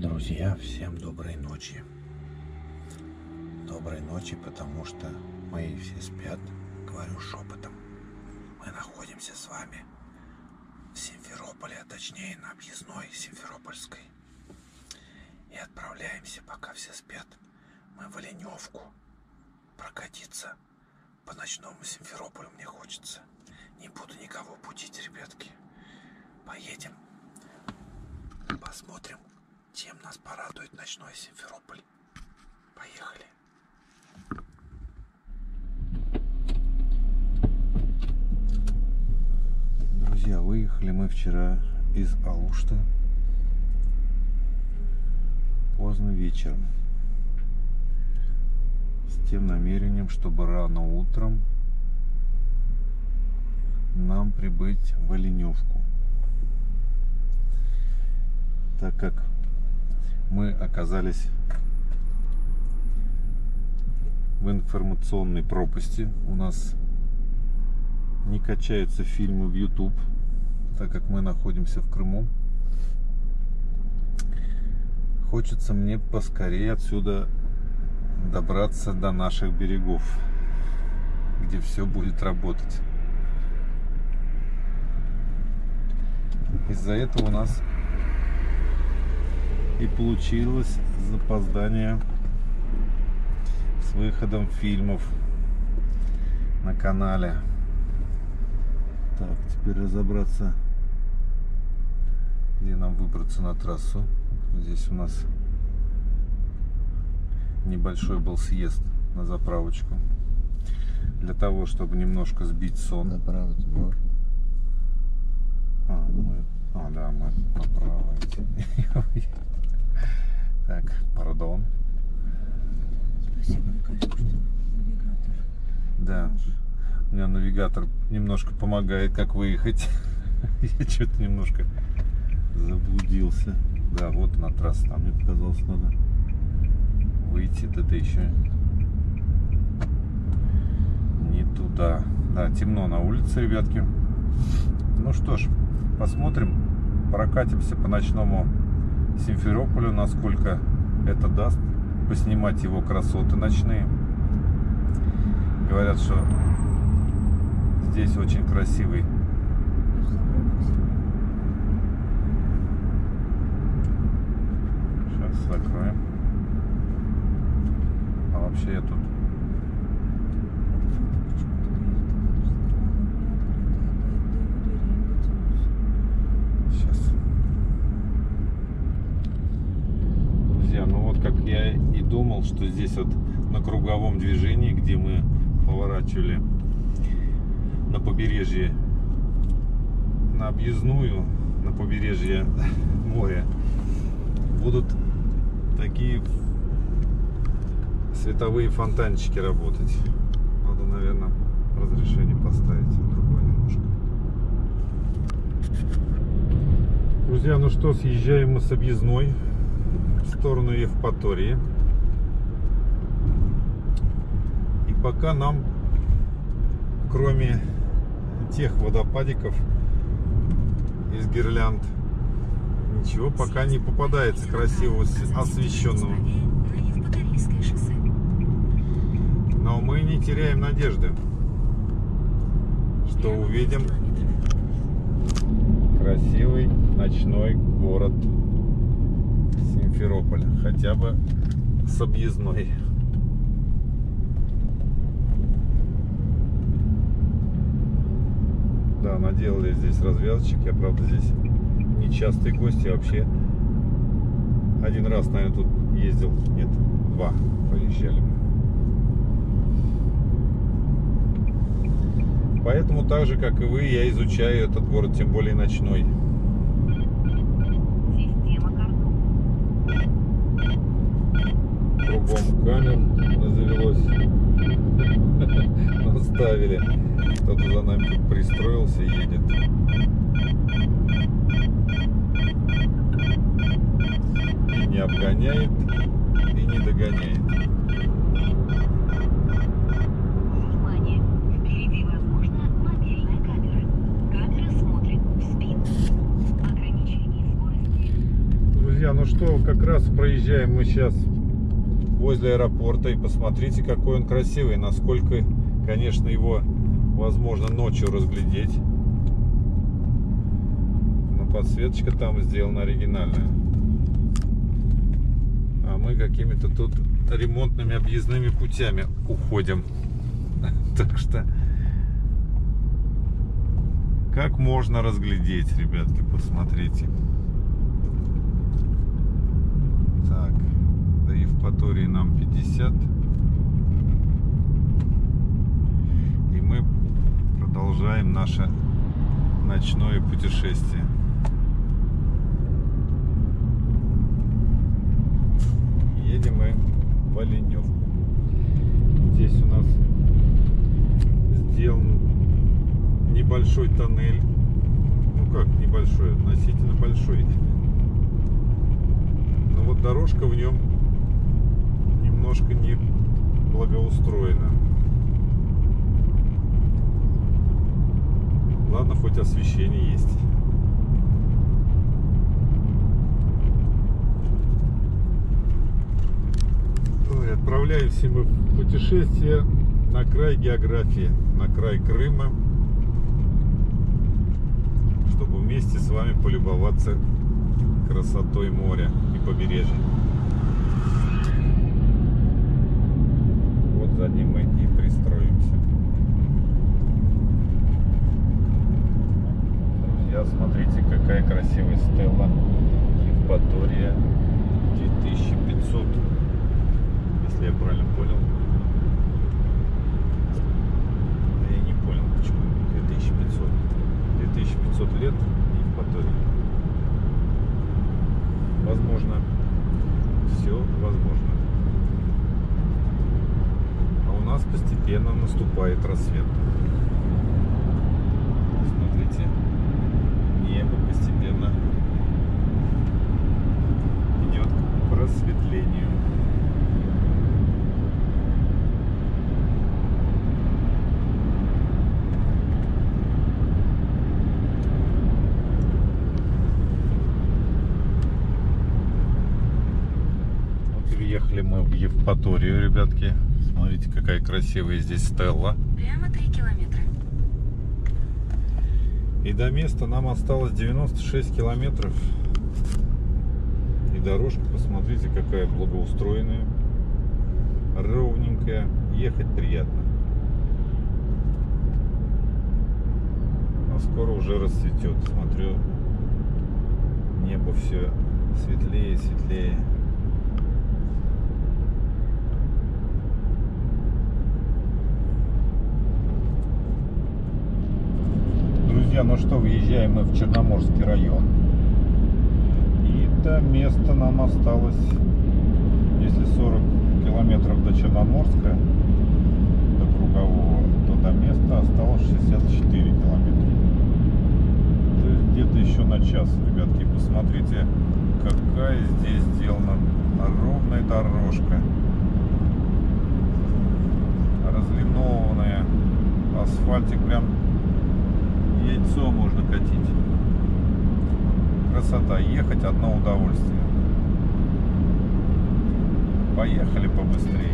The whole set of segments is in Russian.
Друзья, всем доброй ночи. Доброй ночи, потому что мои все спят, говорю шепотом. Мы находимся с вами в Симферополе, а точнее на объездной Симферопольской. И отправляемся, пока все спят, мы в Оленевку прокатиться по ночному Симферополю мне хочется. Не буду никого будить, ребятки. Поедем, посмотрим, чем нас порадует ночной Симферополь. Поехали. Друзья, выехали мы вчера из Алушты поздно вечером с тем намерением, чтобы рано утром нам прибыть в Оленевку, так как мы оказались в информационной пропасти. У нас не качаются фильмы в YouTube, так как мы находимся в Крыму. Хочется мне поскорее отсюда добраться до наших берегов, где все будет работать. Из-за этого у нас и получилось запоздание с выходом фильмов на канале. Так, теперь разобраться, где нам выбраться на трассу. Здесь у нас небольшой был съезд на заправочку, для того, чтобы немножко сбить сон. Направо можно. Да, мы направо идти. Так, пардон. Спасибо, конечно, навигатор. Да, у меня навигатор немножко помогает, как выехать. Я что-то немножко заблудился. Да, вот на трассе, там мне показалось, надо выйти, это еще не туда. Да, темно на улице, ребятки. Ну что ж, посмотрим, прокатимся по ночному Симферополю, насколько это даст, поснимать его красоты ночные. Говорят, что здесь очень красивый сейчас закроем. А вообще я тут как я и думал, что здесь вот на круговом движении, где мы поворачивали на побережье, на объездную, на побережье моря, будут такие световые фонтанчики работать. Надо, наверное, разрешение поставить другое немножко. Друзья, ну что, съезжаем мы с объездной в сторону Евпатории. И пока нам, кроме тех водопадиков из гирлянд, ничего пока не попадается красивого освещенного. Но мы не теряем надежды, что увидим красивый ночной город Симферополя, хотя бы с объездной. Да, наделали здесь развязочек. Я, правда, здесь не частый гость. Я вообще один раз, наверное, тут ездил. Нет, два проезжали. Поэтому так же, как и вы, я изучаю этот город, тем более ночной. Кругом камер завелось. Наставили. Кто-то за нами тут пристроился и едет. И не обгоняет, и не догоняет. Внимание! Впереди, возможно, мобильная камера. Камера смотрит в спину. Ограничение скорости. Друзья, ну что, как раз проезжаем мы сейчас возле аэропорта. И посмотрите, какой он красивый. Насколько, конечно, его возможно ночью разглядеть. Но подсветочка там сделана оригинальная. А мы какими-то тут ремонтными объездными путями уходим. Так что как можно разглядеть, ребятки, посмотрите. Так, до Евпатории нам 50. И мы продолжаем наше ночное путешествие. Едем мы в Оленевку. Здесь у нас сделан небольшой тоннель. Ну как небольшой, относительно большой. Но вот дорожка в нем немножко не благоустроена. Ладно, хоть освещение есть. Ой, отправляемся мы в путешествие на край географии, на край Крыма, чтобы вместе с вами полюбоваться красотой моря и побережья. Вот за ним мы и пристроимся. Друзья, смотрите, какая красивая стелла. Евпатория 2500, если я правильно понял. Я не понял, почему 2500. 2500 лет Евпатории. Возможно, все возможно. А у нас постепенно наступает рассвет. Смотрите, небо постепенно идет к просветлению. Приехали мы в Евпаторию, ребятки. Смотрите, какая красивая здесь стелла. Прямо 3 километра. И до места нам осталось 96 километров. И дорожка, посмотрите, какая благоустроенная, ровненькая. Ехать приятно. А скоро уже расцветет. Смотрю, небо все светлее и светлее. Друзья, ну что, въезжаем мы в Черноморский район. И до места нам осталось, если 40 километров до Черноморска, до Кругового, то до места осталось 64 километра. То есть где-то еще на час, ребятки. Посмотрите, какая здесь сделана ровная дорожка. Разлинованная. Асфальтик прям яйцо можно катить. Красота. Ехать одно удовольствие. Поехали побыстрее.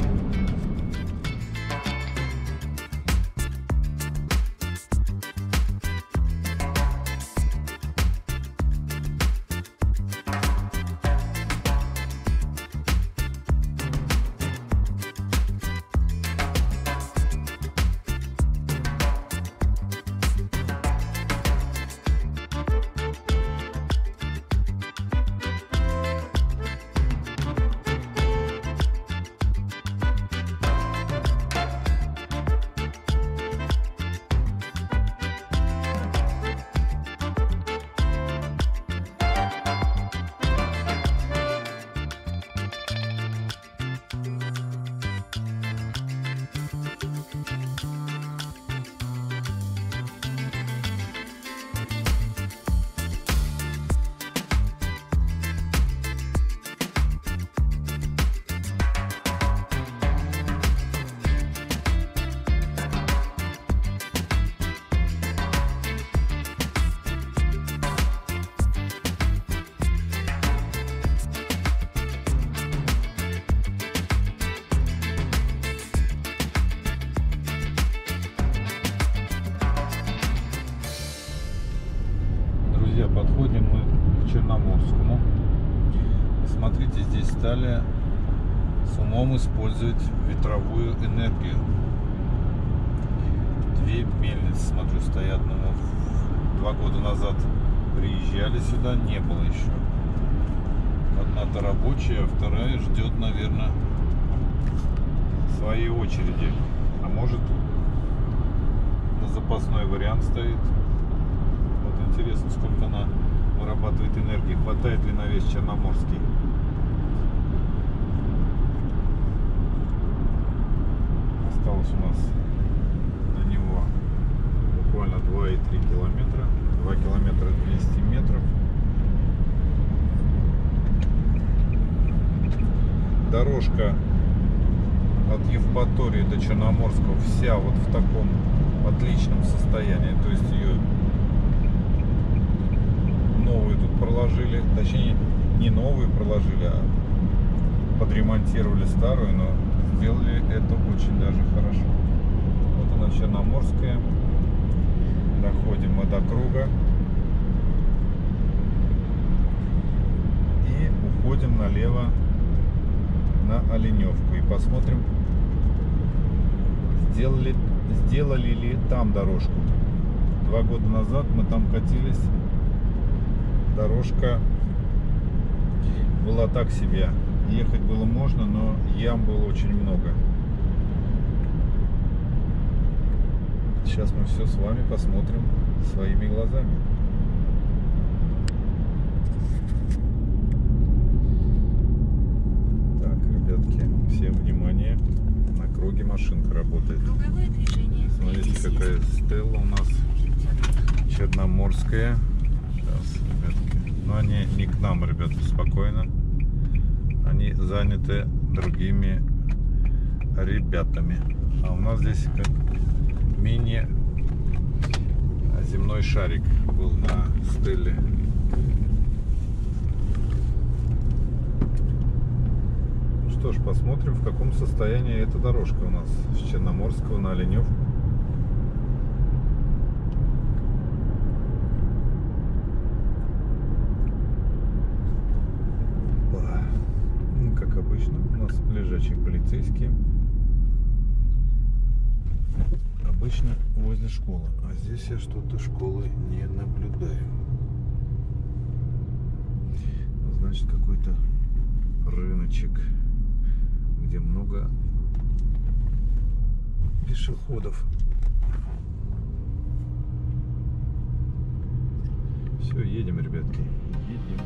к Черноморскому. Смотрите, здесь стали с умом использовать ветровую энергию. Две мельницы, смотрю, стоят, но 2 года назад приезжали сюда, не было еще. Одна-то рабочая, а вторая ждет, наверное, своей очереди. А может, на запасной вариант стоит. Вот интересно, сколько она вырабатывает энергии. Хватает ли на весь Черноморский? Осталось у нас до него буквально 2,3 километра. 2 километра 200 метров. Дорожка от Евпатории до Черноморского вся вот в таком отличном состоянии. То есть ее новую тут проложили. Точнее, не новую проложили, а подремонтировали старую, но сделали это очень даже хорошо. Вот она, Черноморская. Доходим мы до круга. И уходим налево на Оленевку. И посмотрим, сделали ли там дорожку. 2 года назад мы там катились. Дорожка была так себе. Ехать было можно, но ям было очень много. Сейчас мы все с вами посмотрим своими глазами. Так, ребятки, всем внимание. На круге машинка работает. Смотрите, какая стелла у нас черноморская. Сейчас, ребятки. Но они не к нам, ребята, спокойно. Они заняты другими ребятами. А у нас здесь как мини земной шарик был на стеле. Что ж, посмотрим, в каком состоянии эта дорожка у нас с Черноморского на Оленевку. Ну, как обычно, у нас лежачие полицейские. Обычно возле школы, а здесь я что-то школы не наблюдаю. Значит, какой-то рыночек, где много пешеходов. Все, едем, ребятки, едем.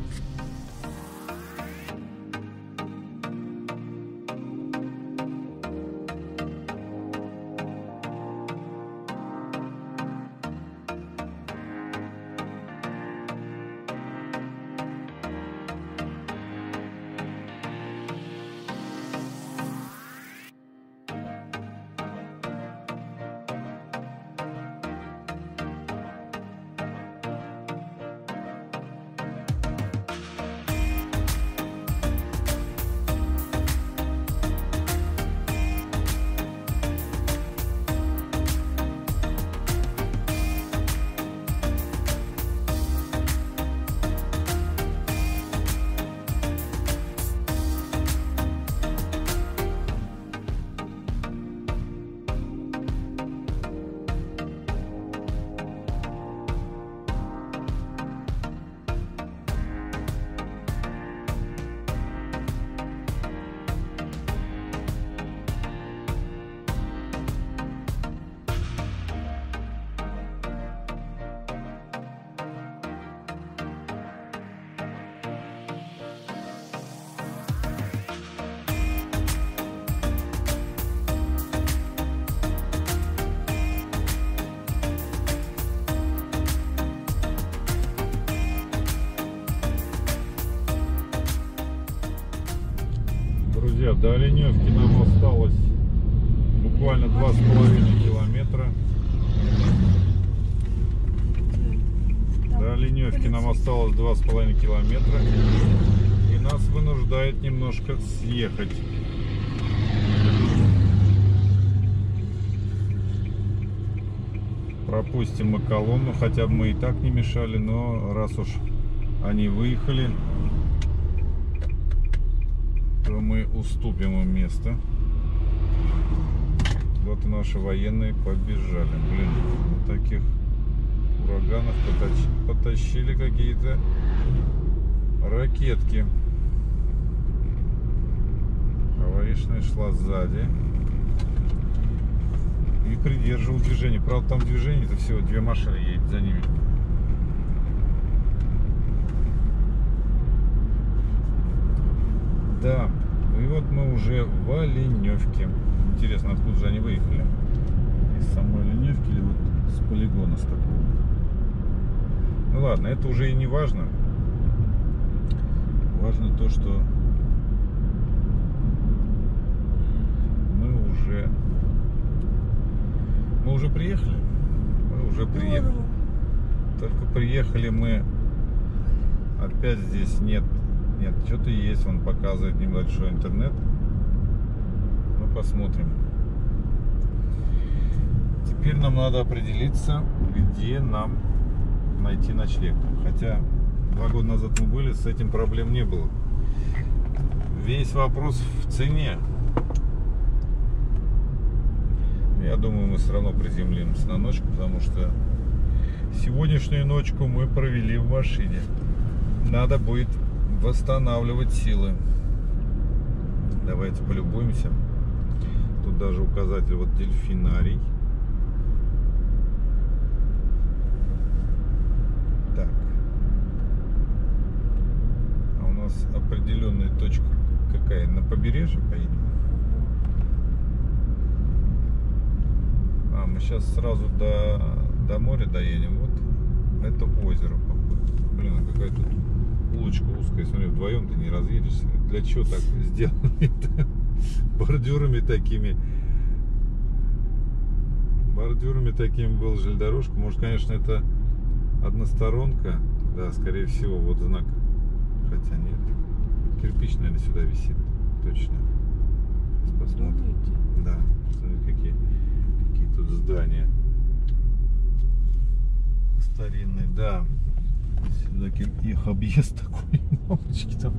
Друзья, до Оленевки нам осталось буквально 2,5 километра. До Оленевки нам осталось 2,5 километра. И нас вынуждает немножко съехать. Пропустим мы колонну, хотя бы мы и так не мешали, но раз уж они выехали, то мы уступим им место. Вот и наши военные побежали. Блин, на таких ураганах потащили какие-то ракетки. Аварийная шла сзади и придерживал движение. Правда, там движение-то всего 2 машины едет за ними. Да, и вот мы уже в Оленевке. Интересно, откуда же они выехали? Из самой Оленевки или вот с полигона с такого? Ну ладно, это уже и не важно. Важно то, что мы уже приехали. Мы уже приехали. Только приехали мы. Опять здесь нет, что-то есть. Он показывает небольшой интернет. Ну, посмотрим. Теперь нам надо определиться, где нам найти ночлег. Хотя 2 года назад мы были, с этим проблем не было. Весь вопрос в цене. Я думаю, мы все равно приземлимся на ночку, потому что сегодняшнюю ночку мы провели в машине. Надо будет восстанавливать силы. Давайте полюбуемся. Тут даже указатель вот дельфинарий. Так. А у нас определенная точка какая? На побережье поедем? А, мы сейчас сразу до моря доедем. Вот это озеро, походу. Блин, а какая тут улочка узкая. Смотри, вдвоем ты не разъедешься. Для чего так сделано это? Бордюрами такими была железнодорожка. Может, конечно, это односторонка. Да, скорее всего, вот знак. Хотя нет. Кирпич, наверное, сюда висит. Точно. Сейчас посмотрим. Да, смотри, какие тут здания старинные. Да. Сюда их объезд такой. Мамочки там.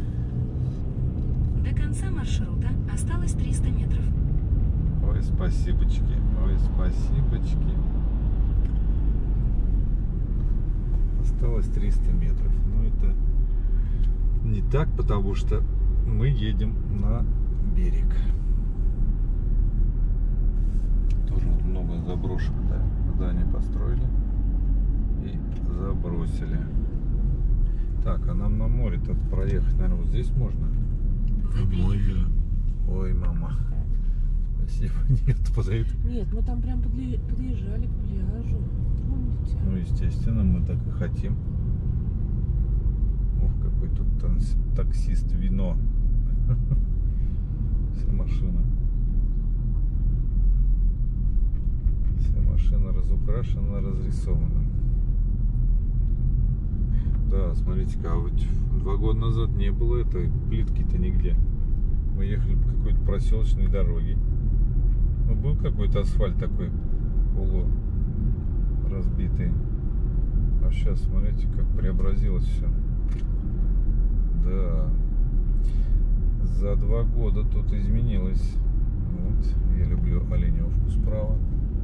До конца маршрута осталось 300 метров. Ой, спасибочки. Ой, спасибочки. Осталось 300 метров. Но это не так, потому что мы едем на берег. Тоже вот много заброшек, да. Здания построили и забросили. Так, а нам на море-то проехать, наверное, вот здесь можно? Ой, мама. Спасибо. Нет, подойдет. Нет, мы там прям подъезжали к пляжу. Помните? Ну, естественно, мы так и хотим. Ох, какой тут таксист вино. Вся машина. Вся машина разукрашена, разрисована. Да, смотрите-ка, а вот 2 года назад не было этой плитки-то нигде. Мы ехали по какой-то проселочной дороге. Ну, был какой-то асфальт такой полуразбитый. А сейчас, смотрите, как преобразилось все. Да. За 2 года тут изменилось. Вот. Я люблю Оленевку справа.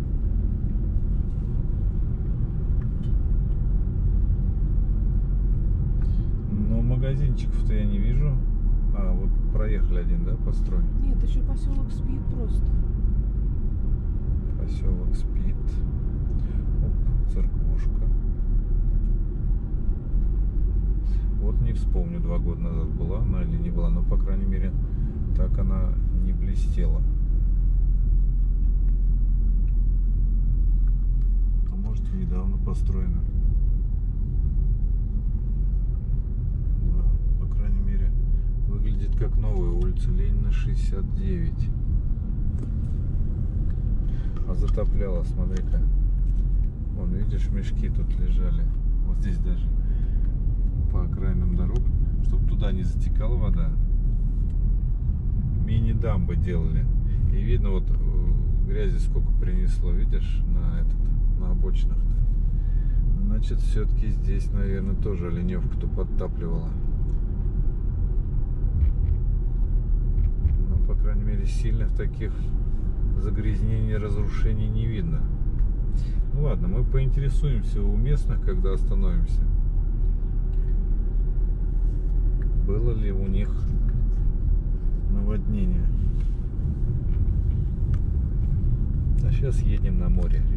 Но магазинчиков-то я не вижу. А, вот проехали один, да, построен? Нет, еще поселок спит просто. Поселок спит. Оп, церквушка. Вот не вспомню, 2 года назад была она или не была, но, по крайней мере, так она не блестела. А может, и недавно построена. Да, по крайней мере, выглядит как новая. Улица Ленина, 69. А затопляло, смотри-ка. Вон, видишь, мешки тут лежали. Вот здесь даже по окраинам дорог, чтобы туда не затекала вода. Мини-дамбы делали. И видно, вот грязи сколько принесло, видишь, на обочинах-то. На Значит, все-таки здесь, наверное, тоже оленевку-то подтапливала. Но, по крайней мере, сильных таких загрязнений, разрушений не видно. Ну ладно, мы поинтересуемся у местных, когда остановимся. Было ли у них наводнение? А сейчас едем на море.